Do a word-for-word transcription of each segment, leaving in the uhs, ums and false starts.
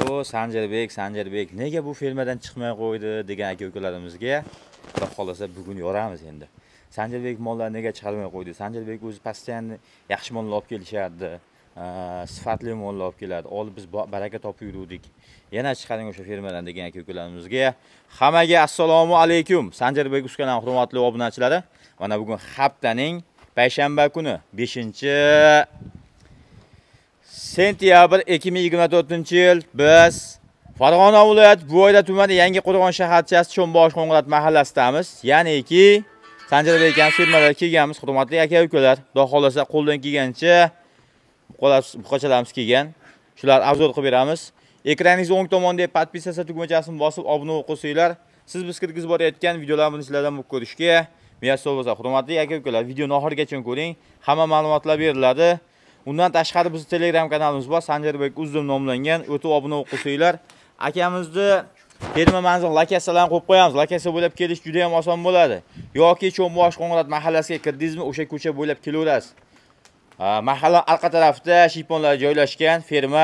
O Sanjarbek, Sanjarbek nega bu fermadan chiqmay qo'ydi degan aka-ukalarimizga Xudo xolasa bugun yoramiz endi. Sanjarbek mollar nega chiqarmay qo'ydi? Sanjarbek o'zi postoyanni yaxshi mollar olib kelishardi. Sifatli mollar olib keladi. Olib biz baraka topib yurdik. Yana chiqaring o'sha fermadan degan aka-ukalarimizga hammaga assalomu alaykum. Sanjarbek Uskaning hurmatli obunachilari, mana bugun haftaning payshanba kuni beshinchi sentyabr ikki ming yigirma to'rtinchi yil biz Farg'ona viloyati Buvoyda tumani Yangi Qo'rg'on shaharchasi Cho'mbosh Qo'ng'at mahallasidamiz. Ya'niki Sanjarbek aka firmaga kelganmiz, hurmatli aka-ukalar. Xudo xolasa qo'ldan kelgancha buqachalarimiz kelgan. Shular obzor qilib beramiz. Ekraningiz o'ng tomonda podpisatsiya tugmachasini bosib obuna qo'ysanglar, siz biz kirgizib borayotgan videolarni sizlardan bu ko'rishga muyassar bo'lsa, hurmatli aka-ukalar, videoni oxirigacha ko'ring. Hamma ma'lumotlar beriladi. Undan tashqari bizning Telegram kanalimiz bor, Sanjarbek Uzdum nomlangan. O'tib obuna qo'ysanglar, akamizni ferma manzil lokatsiyalarini qo'yib qo'yamiz. Lokatsiya bo'ylab kelish juda ham oson bo'ladi. Yoki Cho'mbosh Qo'ng'at mahallasiga kirdingizmi, o'sha ko'cha bo'ylab kelaverasiz. Mahalla orqa tarafida shiponlar joylashgan ferma.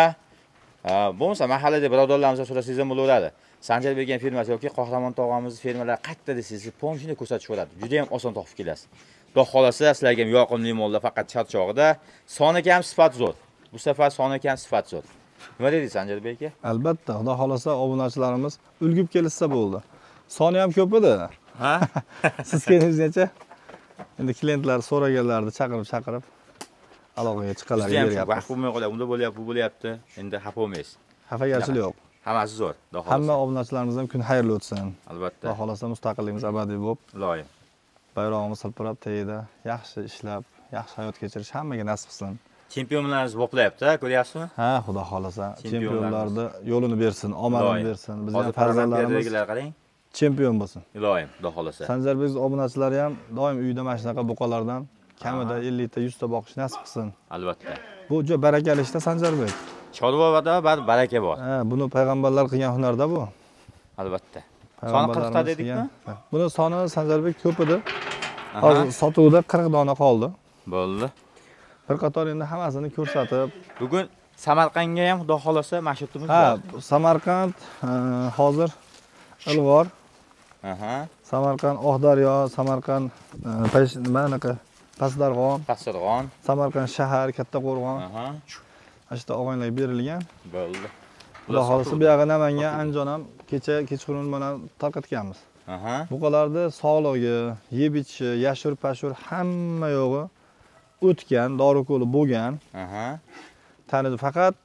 Bo'lmasa mahallada birodarlarimizdan so'rasangiz ham bo'laveradi. Sanjarbek aka firmasi yoki Qahramon tog'amizning fermalari qayerda desangiz, pomshini ko'rsatib beradi. Juda ham oson topib kelasiz. Xudo xolasa sizlarga ham yoqimli mollar faqat charchog'ida, soni kam, sifat zo'r. Bu safar soni kam, sifat zo'r. Nima dedingiz Sanjarbek aka? Albatta, xudo xolasa obunachilarimiz ulgib kelsa bo'ldi. Soni ham ko'p edi. Ha? Siz kelingizgacha endi klientlar so'raganlarni chaqirib-chaqirib aloqaga chiqalar beryapti. Vaqt bo'lmay qoladi, unda bo'lyapti, bu bo'lyapti. Endi xafa bo'lmaysiz. Xafagarchilik yo'q. Hammasi zo'r. Xudo xolasa. Hamma obunachilarimiz ham kun xayrli o'tsin. Albatta. Xudo xolasa mustaqilligimiz abadiy bo'lib, Iloyim. bayrog'imiz silpirab tagida yaxshi ishlab, yaxshi hayot kechirish hammaga nasib qilsin. Chempionlarimiz boplayapti, ko'ryapsizmi? Ha, xudo xolasa chempionlarni yo'lini bersin, omonini bersin. Bizning farzandlarimiz qarang, chempion bo'lsin. Iloyim, xudo xolasa. Sanjarbek obunachilari ham doim uyda mana shunaqa buqalardan kamida ellik ta, yuz ta boqish nasib qilsin. Albatta. Bu juda barakali ishda Sanjarbek. Chorvada baraka bor. Ha, buni payg'ambarlar qilgan hunarda bu. Albatta. Soni qirq ta dedikmi? Buni soni Sanjarbek ko'p edi. Hozir sotuvda qirq dona qoldi. Bo'ldi. Bir qator endi hammasini ko'rsatib, bugun Samarqandga ham xudo xolasa mashrutimiz bor. Ha, Samarqand hozir Ilg'or. Aha. Samarqand Oqdaryo, Samarqand nima anaqa Pastdarg'om, Pastdarg'om, Samarqand shahar, Katta Qo'rg'on. Aha. Ashta og'aylarga berilgan. Bo'ldi. Xudo xolasa bu yerga Namangan, Andijon ham kecha kechqurun mana tarqatganmiz. Aha. Buqalarni sog'ligi, yeb ichishi, yashur-pashur hamma yo'g'i o'tgan, dori-ko'li bo'lgan. Aha. Tanidi faqat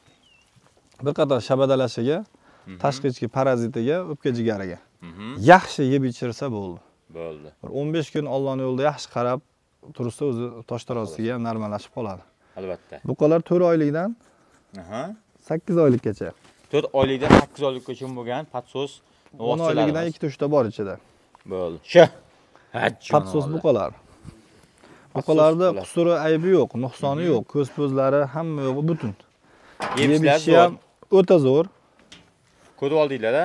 bir qator shabadalashiga, tashqi ichki parazitiga, o'pka jigariga. Yaxshi yeb ichirsa bo'ldi. Bo'ldi. o'n besh kun Allohning yo'lida yaxshi qarab tursa o'zi tosh tarozisiga ham normallashib qoladi. Albatta. Buqalar to'rt oylikdan Aha. sakkiz oylikgacha. to'rt oylikdan sakkiz oylikgacha bo'lgan patsos o'n oyligidan ikkita uchta bor ichida. Bo'ldi. Shu. Patsos buqalar. Buqalarda qusuri, aybi yo'q, nuqsoni yo'q, ko'z-ko'zlari hamma yo'g'i butun. Yeb ichishi ham o'ta zo'r. Ko'rib oldinglar-a?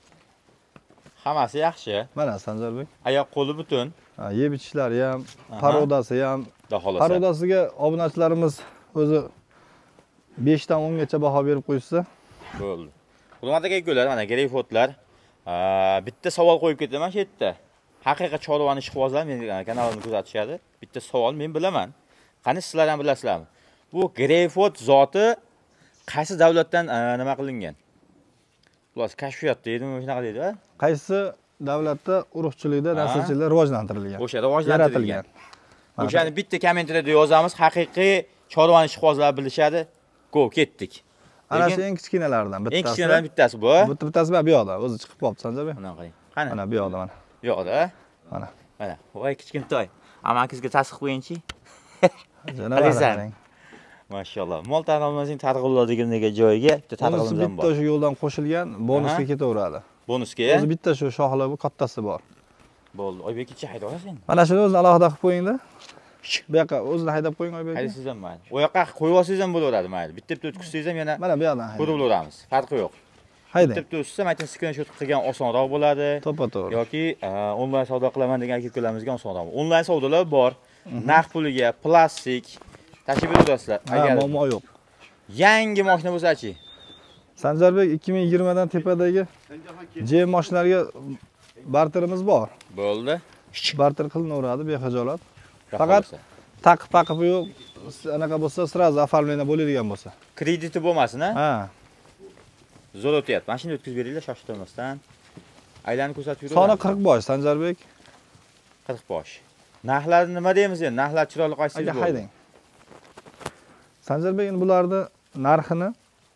Hammasi yaxshi. Mana Sanjarbek. Oyoq qo'li butun. Ha, yeb ichishlari ham, parodasi ham. Xohlasa. Parodasiga obunachilarimiz o'zi besh dan o'n gacha baho berib qo'ysa. Bo'ldi. Hurmatli aka-ukalar, mana greyfotlar. Bitta savol qo'yib ketaman shu yerda. Haqiqiy chorvani ishqibozlar mening kanalimni kuzatishadi. Bitta savol men bilaman. Qani sizlar ham bilasizlarmi? Bu greyfot zoti qaysi davlatdan nima qilingan? Xulos kashfiyot deydimi, shunaqa deydi, a? Qaysi davlatda urug'chilikda, naslchilikda rivojlantirilgan? O'sha rivojlantirilgan. O'shani bitta kommentariyada yozamiz, haqiqiy chorvani ishqibozlar bilishadi. Go, ketdik. Ana shu eng kichkinalardan bittasi. Eng kichkinalardan bittasi bu. Bitta bittasi bu yoqda, o'zi chiqib qolibdi Sanjarbek. Mana qarang. Qani? Mana bu yoqda mana. Bu yoqda. Mana. Mana. Voy kichkintoy. Amakizga tasdiq qo'yingchi. Qarang. Mashalloh. Mol tanilmasning targ'iladiganiga joyiga bitta targ'ilimiz ham bor. Bitta shu yo'ldan qo'shilgan bonusga ketaveradi. Bonusga? O'zi bitta shu shoxli bu kattasi bor. Bo'ldi. Oybekcha haydab olasan. Mana shuni o'zini alohida qilib qo'ying-da. Bu yoqqa o'zini haydab qo'ying Oybek. Haydasiz ham mayli. O yoqqa qo'yib olsangiz ham bo'laveradi mayli. Bitta-bitta o'tkazsangiz ham yana mana bu yoqdan ko'rib olaveramiz. Farqi yo'q. Haydang. Bitta-bitta o'tsa, ayting skrinshot qilgan osonroq bo'ladi. To'ppa-to'g'ri. Yoki onlayn savdo qilaman degan aka-ukalarimizga osonroq. Onlayn savdolar bor. Narx puliga plastik tashib berasizlar. Agar muammo yo'q. Yangi mashina bo'lsa-chi. Sanjarbek ikki ming yigirmadan tepadagi J mashinalarga barterimiz bor. Bo'ldi. Barter qilinaveradi bexijolat. Faqat taqib-paqib yo'q, anaqa bo'lsa, sразу оформление bo'ladigan bo'lsa. Krediti bo'lmasin, ha? Ha. Zo'r o'tyapti. Mashina o'tkazib beringlar shoshtirmasdan. Aylanib ko'rsatib yuraver. Soni qirq bosh Sanjarbek. qirq bosh. Narxlarni nima deymiz endi? Narxlar chiroyli qaysingiz bo'ldi? Haydang. Sanjarbek endi bularni narxini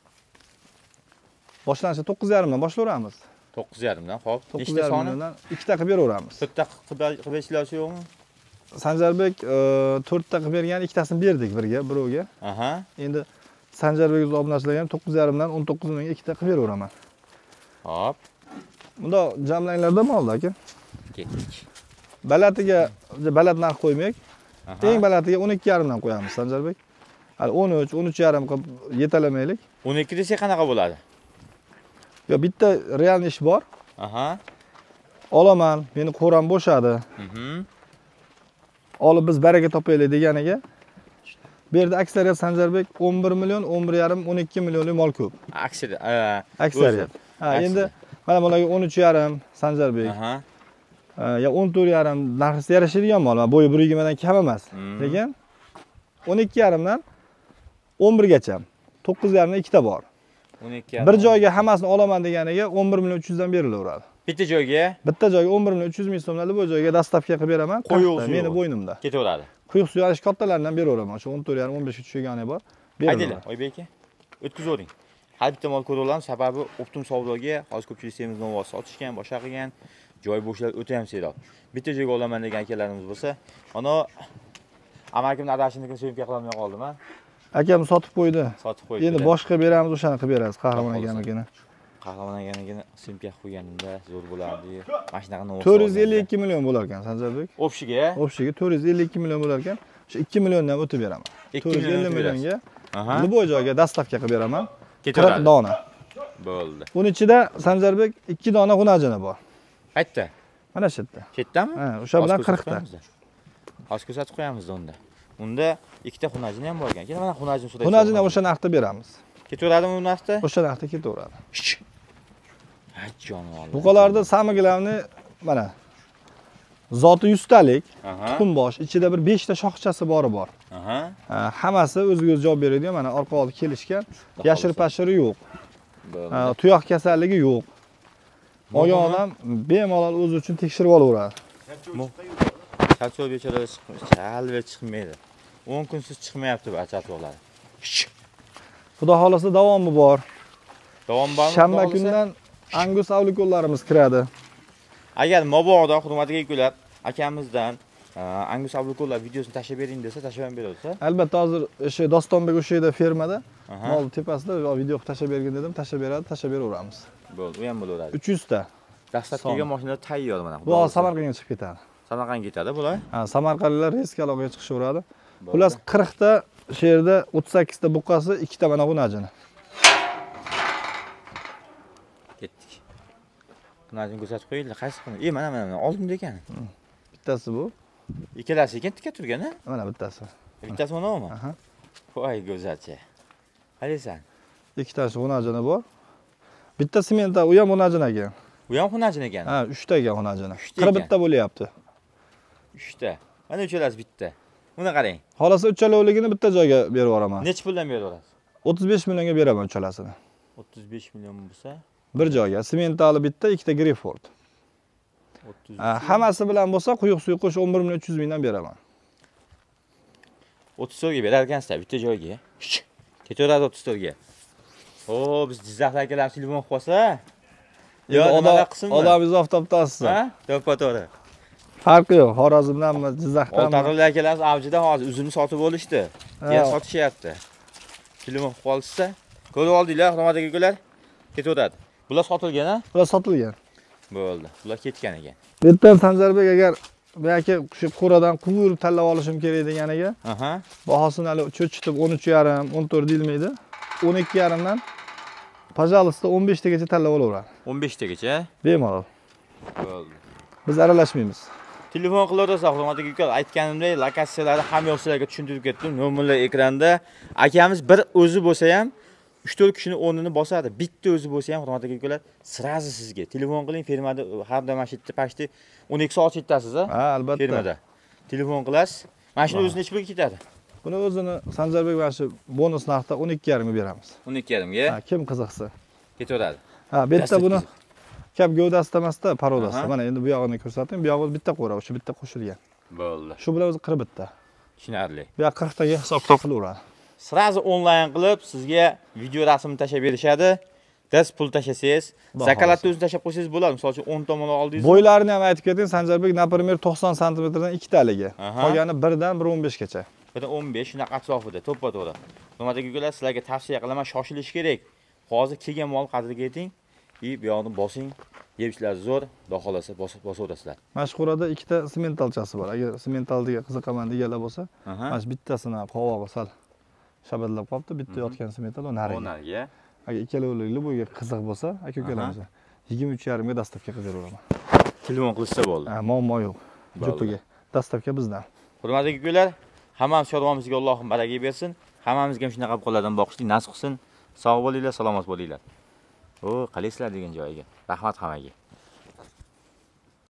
boshlanishi to'qqiz yarim dan boshlayveramiz. to'qqiz yarim dan, xo'p. Nechta soni? ikkita qilib beraveramiz. to'rtta qilib berishlari yo'qmi? Sanjarbek to'rtta qilib bergan, ikkitasini berdik birga, birovga. Aha. Endi Sanjarbek o'z obunachilar ham to'qqiz yarim dan o'n to'qqiz mingga ikkita qilib beraveraman. Hop. Bunda jamlanglarda molda aka. Ketdik. Balatiga balat narx qo'ymaylik. Eng balatiga o'n ikki yarim dan qo'yamiz Sanjarbek. Hali o'n uch, o'n uch yarim qilib yetalamaylik. o'n ikki desa qanaqa bo'ladi? Yo, bitta real ish bor. Aha. Olaman, meni qo'ram bo'shadi. Mhm. Olib biz baraka topaylik deganiga. Bu yerda aksariyat Sanjarbek o'n bir million, o'n bir yarim, o'n ikki millionlik mol ko'p. Aksariyat. Aksariyat. Ha, endi mana bularga o'n uch yarim Sanjarbek. Aha. Ya o'n to'rt yarim narxi yarashadigan mol. Bo'yi bir yigirma dan kam emas. Lekin o'n ikki yarim dan o'n bir gacha. to'qqiz yarim dan ikkita bor. o'n ikki yarim. Bir joyga hammasini olaman deganiga o'n bir million uch yuz dan berilaveradi. Bitta joyga? Bitta joyga o'n bir million uch yuz ming so'mlarni bu joyga dastavka qilib beraman. Meni bo'ynimda. Ketaveradi. Quyuq suyanish kattalaridan beraveraman. O'sha o'n to'rt yarim o'n besh ga tushgani bor. Haydanglar, Oybek aka. O'tkazavering. Har bitta mol ko'rib olamiz, sababi optim savdoga hozir ko'pchilik semiz novvoz sotishgan, boshqa qilgan, joy bo'shlar o'ta ham seroq. Bitta joyga olaman degan akalarimiz bo'lsa, ana amakimning adashinikini sevimga qilolmay qoldim, ha. Akam sotib qo'ydi. Sotib qo'ydi. Endi boshqa beramiz, o'shani qilib berasiz, qahramon akanikini. Qahramon akanikini sevimga qilib qo'yganimda zo'r bo'lardi. Mashinaga novvoz. to'rt yuz ellik ikki million bo'lar ekan Sanjarbek. O'pshiga? O'pshiga to'rt yuz ellik ikki million bo'lar ekan. O'sha ikki milliondan o'tib beraman. to'rt yuz ellik millionga. Aha. Bu joyga dastavka qilib beraman. qirq dona. Bo'ldi. Uning ichida Sanjarbek ikki dona g'unajini bor. Qayerda? Mana shu yerda. Shu yerdami? Ha, o'sha bilan qirq ta. Hozir ko'rsatib qo'yamiz unda. Unda ikkita xunajini ham bor ekan. Keyin mana xunajini sudaysiz. Xunajini o'sha narxda beramiz. Ketaveradimi bu narxda? O'sha narxda ketaveradi. Ha, jonivor. Buqalarda samiglavni mana zoti yuz talik, tuxum bosh, ichida bir besh ta shoxchasi bori bor. Aha. Hammasi o'ziga o'zi javob beradi. Mana orqa oldi kelishgan. Yashir pashiri yo'q. Tuyoq kasalligi yo'q. Olgan odam bemalol o'zi uchun tekshirib olaveradi. Chatov bechoralar chiqmaydi. Chalva chiqmaydi. o'n kunsiz chiqmayapti bu chatovlar. Xudo xolasa davomi bor. Davom bormi? Shanba kundan Angus avlikollarimiz kiradi. Agar mabodo hurmatli akalar akamizdan Angus avlikollar videosini tashlab bering desa, tashlab ham beradi. Albatta hozir o'sha Dostonbek o'sha yerda fermada mol tepasida video tashlab bergin dedim, tashlab beradi, tashlab beraveramiz. Bo'ldi, u ham bo'laveradi. uch yuz ta. Dastlabki mashinalar tayyor mana. Bu Samarqandga chiqib ketadi. Samarqandga ketadi bular? Ha, Samarqandliklar reskalarga chiqishaveradi. Xullas qirq ta shu yerda o'ttiz sakkiz ta buqasi, ikkita mana g'unajini. Ketdik. G'unajini ko'rsatib qo'yinglar, qaysi qilib? E, mana mana oldimda ekan. Bittasi bu. Ikkalasi ekan tika turgan-a? Mana bittasi. Bittasi manami? Aha. Voy go'zalcha. Qaraysan. Ikkitasi g'unajini bor. Bitta sementa u ham g'unajin ekan. U ham g'unajin ekan. Ha, uch ta ekan g'unajini. qirq bitta bo'lyapti. uch ta. Mana uchalasi bitta. Buni qarang. Xolasa uchalovligini bitta joyga berib yuboraman. Necha puldan berib yuborasiz? o'ttiz besh millionga beraman uchalasini. o'ttiz besh million bo'lsa, bir joyga sementali bitta, ikkita Greyford. Hammasi bilan bo'lsa, quyuq suv qo'sh o'n bir million uch yuz mingdan beraman. o'ttiz to'rtga berar ekansiz bitta joyga. Ketaveradi o'ttiz to'rtga. O, biz Jizzaxda akalar telefon qilib qolsa, yo nima qilsinmi? Odam izof toptasiz. Ha? To'ppa-to'g'ri. Farqi yo'q. Xorazmdanmi, Jizzaxdanmi? O'rtoqlar akalarimiz avjida hozir uzumni sotib olishdi. Yer sotishyapti. Telefon qilib qolsa, ko'rib oldinglar, hurmatli akalar. Ketaveradi. Bular sotilgan, ha? Bular sotilgan. Bo'ldi. Bular ketgan ekan. Bu yerdan Sanjarbek agar yoki shu qo'radan quvurib tanlab olishim kerak deganiga, aha. Bahosini hali cho'chitib o'n uch yarim, o'n to'rt deyilmaydi. o'n ikki yarim dan pожалуйста o'n besh tagacha tanlab olaveradi. o'n besh tagacha? Bemalol. Bo'ldi. Biz aralashmaymiz. Telefon qilaverasiz, hurmatli akalar. Aytganimdek, lokatsiyalari hamma yo'q sizlarga tushuntirib ketdim. Nomerlar ekranda. Akamiz bir o'zi bo'lsa ham uch to'rt kishini o'rnini bosadi. Bitta o'zi bo'lsa ham, hurmatli akalar, sirazi sizga telefon qiling, fermada har doim mashitda pashti o'n ikki soat yetasiz a? Ha, albatta. Fermada. Telefon qilasiz. Mashina o'zi necha pulga ketadi? Buni o'zini Sanjarbek mana shu bonus narxda o'n ikki yarim ga beramiz. o'n ikki yarim ga. Ha, kim qiziqsa. Ketaveradi. Ha, bu yerda buni kap gavdasida emasda, parodasida. Mana endi bu yog'ini ko'rsating. Bu yog'i bitta qo'ra, o'sha bitta qo'shilgan. Bo'ldi. Shu bilan o'zi qirq bitta. Tushunarli. Bu yoq qirq taga hisob-kitob qilaveradi. Sirazi onlayn qilib sizga video rasmini tashab berishadi. Siz pul tashasangiz, zakalatni o'zini tashab qo'ysangiz bo'ladi. Misol uchun o'n tomon oldingiz. Bo'ylarini ham aytib keting, Sanjarbek, например, to'qson santimetrdan ikkitaligi. Qolgani birdan bir o'n besh gacha. Birdan o'n besh shunaqa atrofida, to'ppa-to'g'ri. Hurmatli akalar, sizlarga tavsiya qilaman, shoshilish kerak. Hozir kelgan mol qadriga yeting, и bu yoqni bosing. Yeb ishlar zo'r, xudo xolasa bosaverasizlar. Mashhurada ikkita sementalchasi bor. Agar sementaldiga qiziqaman deganlar bo'lsa, mana shu bittasini qovog'i sal shabadlab qolibdi, bitta yotgan semental o nariga. O nariga. Agar ikkalovilikli bo'yiga qiziq bo'lsa, aka-ukalarimiz yigirma uch yarim ga dastavka qilib beraman. Telefon qilsa bo'ldi. Ha, muammo yo'q. Jupiga. Dastavka bizdan. Hurmatli akalar, hammamiz shodvonimizga Allohim baraka bersin. Hammamizga ham shunaqa qillardan boqishlik nasib qilsin. Sog' bo'linglar, salomat bo'linglar. O, qalaysizlar degan joyiga. Rahmat hammaga.